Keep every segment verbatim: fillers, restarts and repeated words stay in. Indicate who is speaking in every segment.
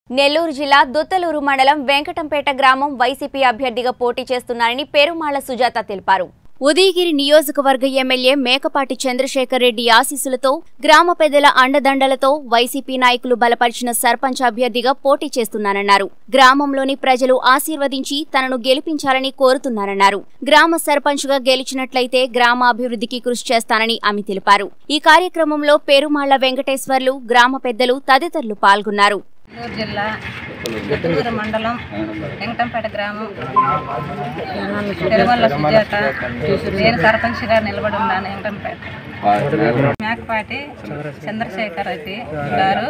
Speaker 1: నెల్లూరు జిల్లా దుత్తలూరు మండలం వెంకటంపేట గ్రామం వైసీపీ అభ్యర్థిగా పోటీ చేస్తున్నారని పెరుమాళ్ల సుజాత తెలిపారు. ఉదయగిరి నియోజకవర్గ ఎమ్మెల్యే మేకపాటి చంద్రశేఖర్ రెడ్డి ఆశీస్సులతో గ్రామ పెద్దల అండదండలతో వైసీపీ నాయకులు బలపరిచిన సర్పంచ్ అభ్యర్థిగా పోటీ చేస్తున్నానన్నారు. గ్రామంలోని ప్రజలు ఆశీర్వదించి తనను గెలిపించాలని కోరుతున్నారన్నారు. గ్రామ సర్పంచ్గా గెలిచినట్లయితే గ్రామ అభివృద్ధికి కృషి చేస్తానని ఆమె తెలిపారు. ఈ కార్యక్రమంలో పెరుమాళ్ల వెంకటేశ్వర్లు, గ్రామ పెద్దలు తదితరులు పాల్గొన్నారు.
Speaker 2: నెల్లూరు జిల్లా నూతలూరు మండలం వెంకటంపేట గ్రామం పెరుమాళ్ల సుజాత. నేను సర్పంచ్గా నిలబడి ఉన్నాను. వెంకటంపేట మేకపాటి చంద్రశేఖర్ రెడ్డి గారు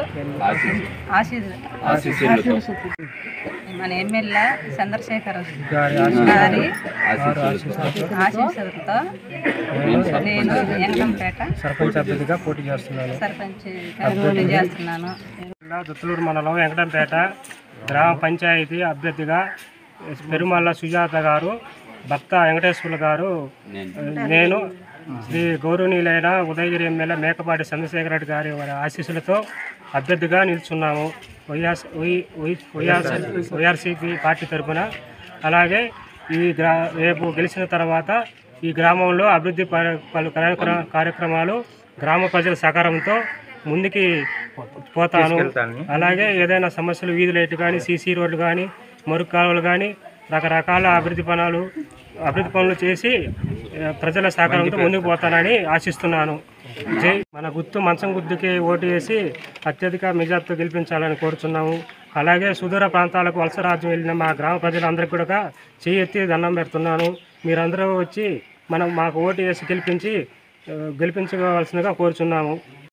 Speaker 2: ఆశీస్సు మన ఎమ్మెల్యే చంద్రశేఖర్ గారి ఆశీస్సులతో నేను వెంకటంపేట
Speaker 3: సర్పంచ్ అభ్యర్థిగా పోటీ చేస్తున్నాను
Speaker 2: సర్పంచ్గా పోటీ చేస్తున్నాను.
Speaker 3: దుత్తలూరు మండలం వెంకటంపేట గ్రామ పంచాయతీ అభ్యర్థిగా పెరుమాళ్ల సుజాత గారు, భక్త వెంకటేశ్వర్లు గారు, నేను శ్రీ గౌరవనీయులైన ఉదయగిరి ఎమ్మెల్యే మేకపాటి చంద్రశేఖర్ రెడ్డి గారి వారి ఆశీస్సులతో అభ్యర్థిగా నిలుచున్నాము. వైఎస్ వైఆర్సీపీ పార్టీ తరఫున. అలాగే ఈ గ్రా రేపు గెలిచిన తర్వాత ఈ గ్రామంలో అభివృద్ధి పలు కార్యక్రమాలు గ్రామ ప్రజల సహకారంతో ముందుకి పోతాను. అలాగే ఏదైనా సమస్యలు, వీధి లైట్లు కానీ, సీసీ రోడ్లు కానీ, మరుగు కాలువలు కానీ, రకరకాల అభివృద్ధి పనులు అభివృద్ధి పనులు చేసి ప్రజల సహకారంతో ముందుకు పోతానని ఆశిస్తున్నాను. జై మన గుర్తు మంచం గుర్తుకి ఓటు వేసి అత్యధిక మెజార్టీతో గెలిపించాలని కోరుచున్నాము. అలాగే సుదూర ప్రాంతాలకు వలస రాజ్యం వెళ్ళిన మా గ్రామ ప్రజలందరికీ కూడా చేయి ఎత్తి దండం పెడుతున్నాను. మీరందరూ వచ్చి మనం మాకు ఓటు వేసి గెలిపించి గెలిపించవలసిందిగా కోరుచున్నాము.